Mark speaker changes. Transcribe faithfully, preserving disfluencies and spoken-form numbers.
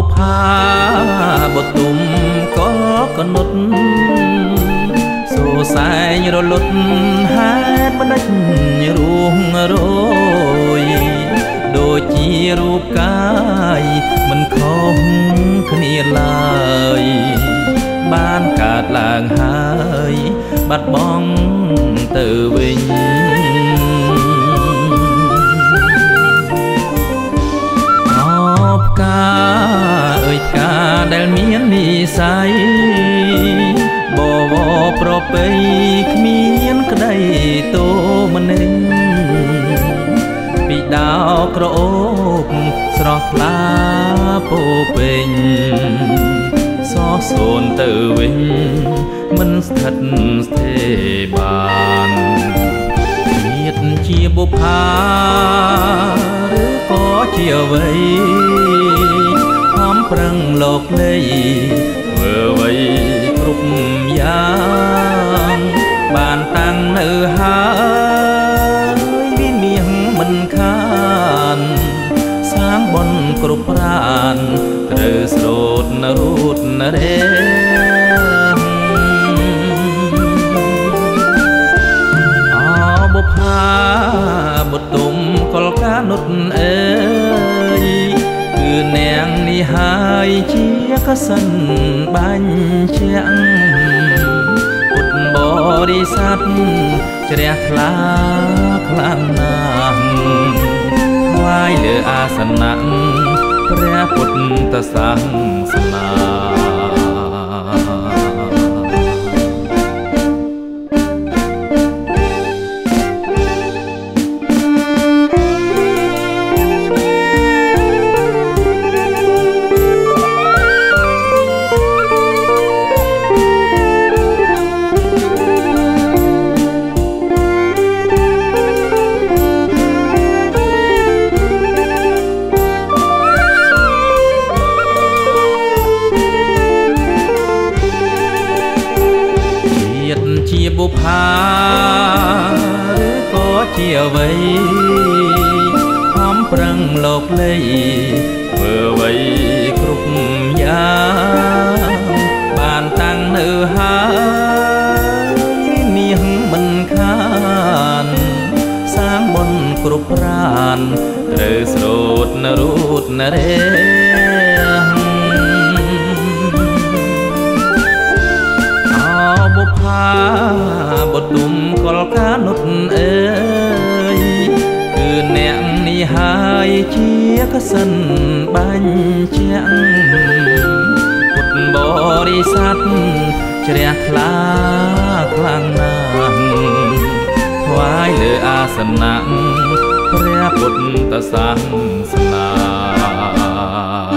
Speaker 1: ផាបទុមក៏កនុតសួសែងរលត់ហេតុបដិញរួងរយដូចជារូបកាយមិនខុសគ្នាឡើយបានកើតឡើងហើយបាត់បង់ទៅវិញអបកាអើយកាដែលមាននិស័យបវរប្រពៃគ្មានក្តីតោមនិញពីដៅក្រអូបស្រស់ថ្លាពោពេញសោះសូនទៅវិញមិនស្ថិតស្ថេរបានជាតិជាបុប្ផាឬក៏ជាអ្វីខំប្រឹងលោកលេធ្វើអ្វីគ្រប់យ៉ាងបានតាំងនៅហើយវិនាងមិនខានសាងបុណ្យគ្រប់ប្រានត្រូវស្រោតនរូតនរេអបុប្ផាបុទុមកលកានុតអើយគឺនាងនេះហើយជាកសិនបាញ់ជាងពុទ្ធបរិស័ទជ្រះថ្លាខ្លាំងណាស់ថ្វាយលើអាសនៈព្រះពុទ្ធសាសនាជាបុប្ផាឬក៏ជាអ្វីខំប្រឹងលោកលេធ្វើអ្វីគ្រប់យ៉ាងបានតាំងនៅហើយនាងមិនខានសាងបុណ្យគ្រប់ប្រានត្រូវស្រោតនរូតនរេបុប្ផាបុទុមកលកានុតអើយគឺអ្នកនេះហើយជាកសិនបាញ់ជាងពុទ្ធបរិស័ទជ្រះថ្លាខ្លាំងណាស់ថ្វាយលើអាសនៈព្រះពុទ្ធសាសនា